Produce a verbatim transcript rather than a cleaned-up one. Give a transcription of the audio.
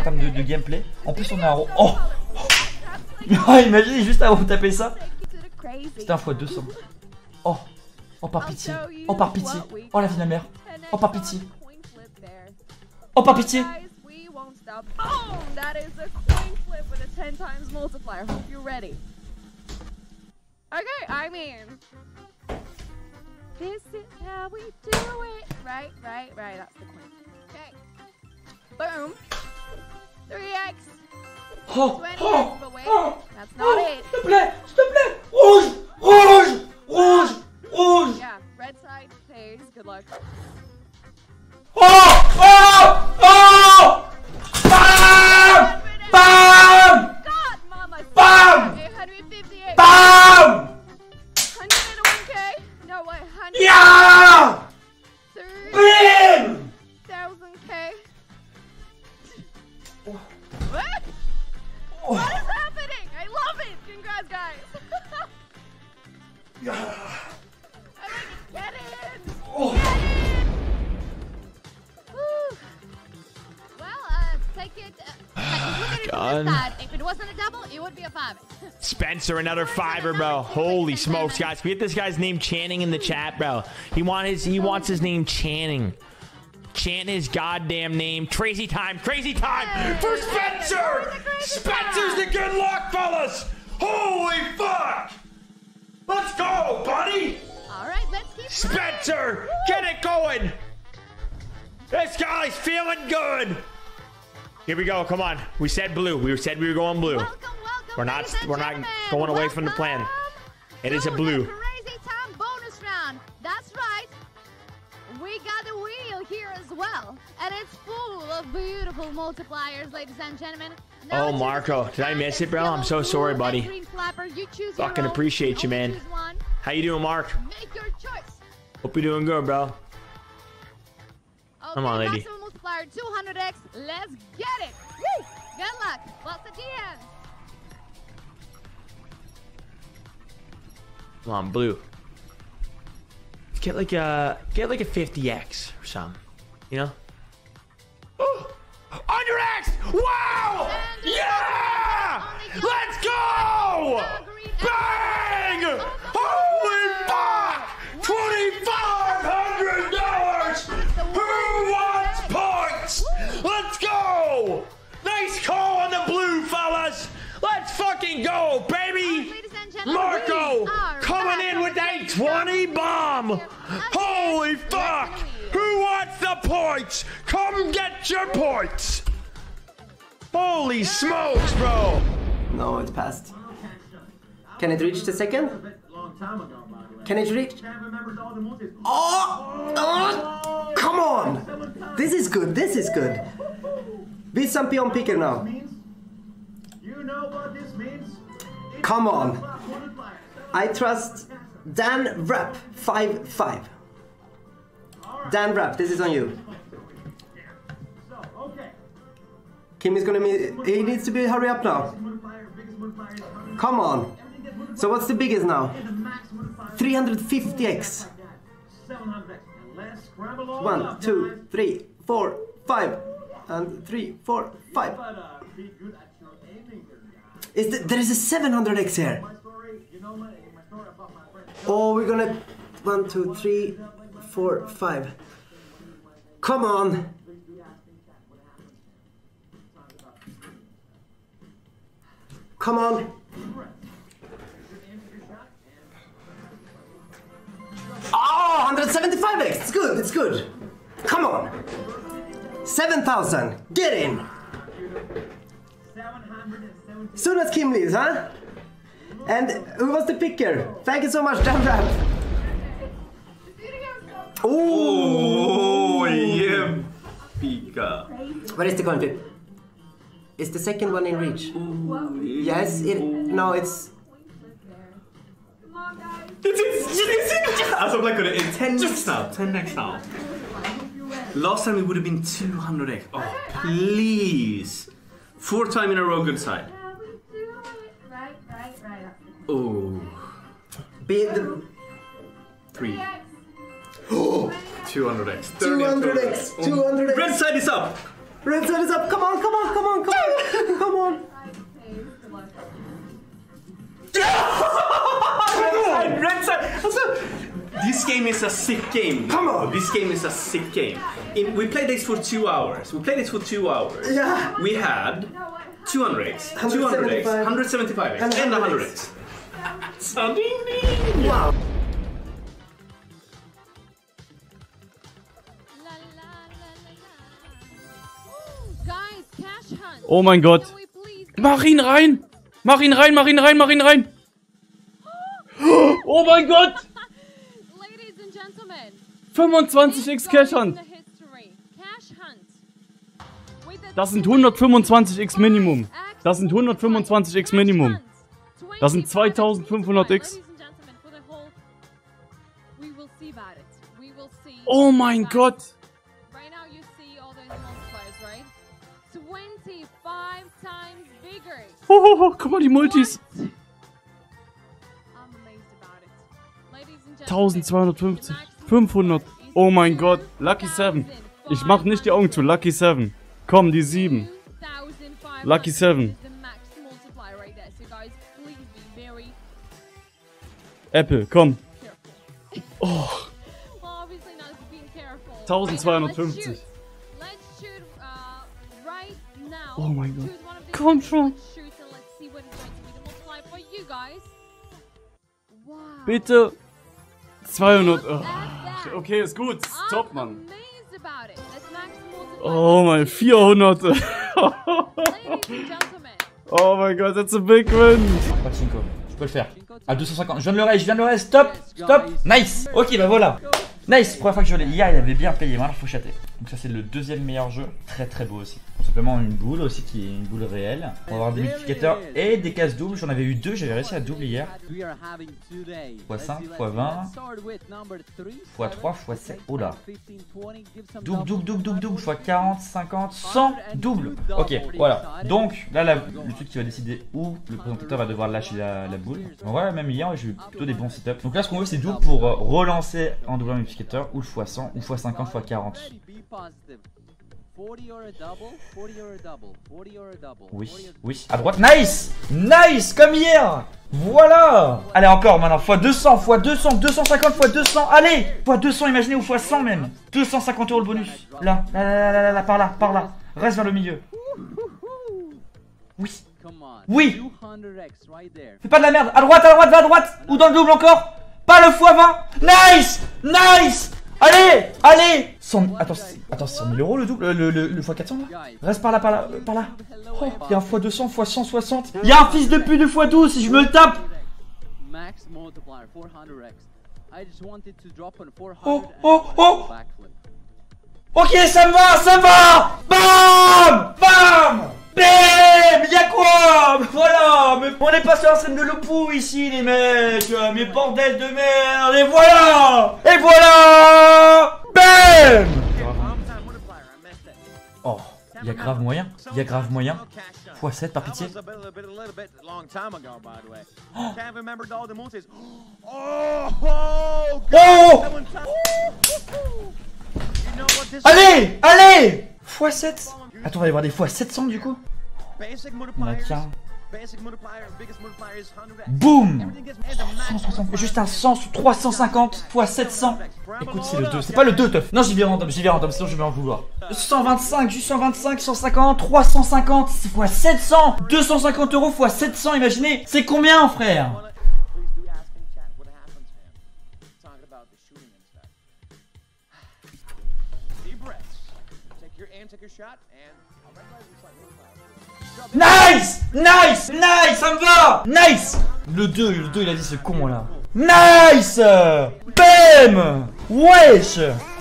en termes de, de gameplay. En plus, on a un. Oh, oh imaginez juste avant de taper ça. C'était un fois deux cents. Oh, oh par pitié. Oh par pitié. Oh la vie de la mère. Oh par pitié. Oh par pitié. Boom! That is a coin flip with a ten times multiplier. Hope you're ready. Okay, I mean, this is how we do it. Right, right, right. That's the coin. Okay. Boom. three X. Oh, oh, but wait, oh, that's not oh, it. s'il te plaît, s'il te plaît. Rouge, rouge, rouge, rouge. Yeah, red side pays. Good luck. Oh, oh, oh. Bam! Bam! God, mama. Bam! eight hundred fifty-eight. Bam! one hundred one K. No way. one hundred. Yeah! Bam! thousand K. Oh. What? Oh. What is happening? I love it. Congrats, guys. Yeah. I like it. Get in. Oh. Get in. Woo. Well, uh, take it. Uh, look at it from this side. If it wasn't a double, it would be a five. Spencer, another fiver, bro. Holy smokes, guys. Can we get this guy's name Channing in the chat, bro? He want his he wants his name Channing. Chant his goddamn name. Crazy time, crazy time for Spencer! Spencer's the good luck, fellas! Holy fuck! Let's go, buddy! Alright, let's keep Spencer, get it going! This guy's feeling good! Here we go, come on. We said blue. We said we were going blue. Welcome, welcome, We're not ladies and we're not gentlemen. going away Welcome from the plan. It is a to blue. the Crazy Time bonus round. That's right. We got the wheel here as well. And it's full of beautiful multipliers, ladies and gentlemen. Now Oh, choose Marco, the did I miss it, bro? yellow, I'm so blue, sorry, and buddy. green flapper. You choose Fucking your own. appreciate you, Only man. choose one. How you doing, Mark? Make your choice. Hope you're doing good, bro. Okay, Come on, lady. maximum multiplier two hundred X. Let's get it. Woo! Good luck. What's the D M? Come on, blue. Get like a get like a fifty X or something. You know? Oh, one hundred X! Wow! Yeah! Let's go! Bang! Holy fuck! twenty-five hundred dollars! Who wants points? Let's go! Nice call on the blue, fellas! Let's fucking go, baby! Ladies and gentlemen, Marco we are coming back in on with the a twenty bomb! Holy fuck! Who wants the points? Come get your points! Holy smokes, bro! No, it's passed. Can it reach the second? Can it reach? Oh! Oh! Come on! This is good, this is good. Be some peon picker now. You know what this means? Come on. I trust Dan Rapp five five. Dan Rapp, this is on you. Kim is gonna meet, he needs to be hurry up now. Come on. So what's the biggest now? three hundred fifty X. One, two, three, four, five. And three, four, five. Is the, there is a seven hundred X here. Oh, we're gonna one, two, three, four, five. Come on. Come on. Oh, one hundred seventy-five X. It's good. It's good. Come on. seven thousand. Get in. Soon as Kim leaves, huh? And who was the picker? Thank you so much, Dan Rapp. Oh, yeah, pika. Where is the coin flip? Is the second one in reach? Yes, it. No, it's. Alltså Black Hood, ten next now, ten next now. Last time it would have been two hundred X. Oh, please. Four time in a row, good side. Oh. Be the. Three. Oh, two hundred X. two hundred X. two hundred X. Red side is up. Red side is up. Come on, come on, come on, sick game. Come on. This game is a sick game. In, we played this for two hours. We played this for two hours. Yeah. We had two hundred X, two hundred X, one hundred seventy-five X, and one hundred X. So ding ding. Wow. La, la, la, la, la. Guys, cash hunt. Oh mein Gott. Can we please- Mach ihn rein! Mach ihn rein, mach ihn rein, mach ihn rein! Oh mein Gott! Ladies and gentlemen, fünfundzwanzig x Cash Hunt! in the history, cash hunt. With the Das sind hundertfünfundzwanzig x Minimum. Das sind hundertfünfundzwanzig x Minimum. Das sind zweitausendfünfhundert X. Ladies and gentlemen, for the whole, we will see about it. We will see Oh mein about it. Gott! Right now you see all those multipliers, right? twenty-five times bigger. Oh, guck mal die Multis. What? I'm amazed about it. Ladies and gentlemen, zwölfhundertfünfzig. fünfhundert. Oh mein Gott. Lucky seven. Ich mach nicht die Augen zu. Lucky seven. Komm, die sieben. Lucky seven. Apple, komm. Oh. zwölfhundertfünfzig. Oh mein Gott. Komm schon. Bitte. zweihundert. Oh. Okay, ist gut. Top, Mann. Oh mein, vierhundert. Oh mein Gott, that's a big win. Pachinko, je peux le faire. À deux cent cinquante, je viens de le raise, je viens de le raise, stop, stop, nice. Ok, bah voilà. Nice, première fois que je l'ai. Hier, il avait bien payé, maintenant faut chatter. Donc ça c'est le deuxième meilleur jeu, très très beau aussi. Tout simplement une boule aussi qui est une boule réelle. On va avoir des multiplicateurs et des cases doubles. J'en avais eu deux, j'avais réussi à double hier. fois cinq, fois vingt, fois trois, fois sept. Oh là. Double, double, double, double, double, fois quarante, cinquante, cent, double. Ok, voilà. Donc là, là le truc qui va décider où le présentateur va devoir lâcher la, la boule. Donc voilà, même hier j'ai eu plutôt des bons setups. Donc là ce qu'on veut c'est double pour euh, relancer en double multiplicateur ou le fois cent ou fois cinquante, fois quarante. Oui, oui, à droite, nice. Nice, comme hier. Voilà. Allez encore maintenant, fois deux cents, fois deux cents, deux cent cinquante, fois deux cents. Allez, fois deux cents, imaginez, ou fois cent même. Deux cent cinquante euros le bonus. Là, là, là, là, là, là, par là, par là. Reste vers le milieu. Oui. Oui. Fais pas de la merde. À droite, à droite, va à droite. Ou dans le double encore. Pas le fois vingt. Nice. Nice. Allez, allez. cent... Attends, attends, c'est cent mille euros le double, le, le, le fois quatre cents là. Reste par là, par là, par là. Oh, il y a un fois deux cents, fois cent soixante. Il y a un fils de pute de fois douze si je me le tape. Oh, oh, oh. Ok, ça me va, ça me va. Bam, bam. Bam! Y'a quoi? Voilà! Mais on est passé en scène de l'opou ici, les mecs! Mais bordel de merde! Et voilà! Et voilà! Bam! Oh, y'a grave moyen, y'a grave moyen. fois sept par pitié. Oh! Allez! Allez! fois sept! Attends, on va aller voir des fois sept cents du coup. On a tiens. Boum. cent soixante, juste un cent sous trois cent cinquante fois sept cents. Écoute, c'est le deux, c'est pas le deux, teuf. Non, j'y vais random, j'y vais random, sinon je vais en vouloir. cent vingt-cinq, juste cent vingt-cinq, cent cinquante, trois cent cinquante fois sept cents. deux cent cinquante euros fois sept cents, imaginez. C'est combien, frère? Nice! Nice! Nice! Ça me va! Nice! Le deux, le deux il a dit ce con là. Nice! Bam! Wesh!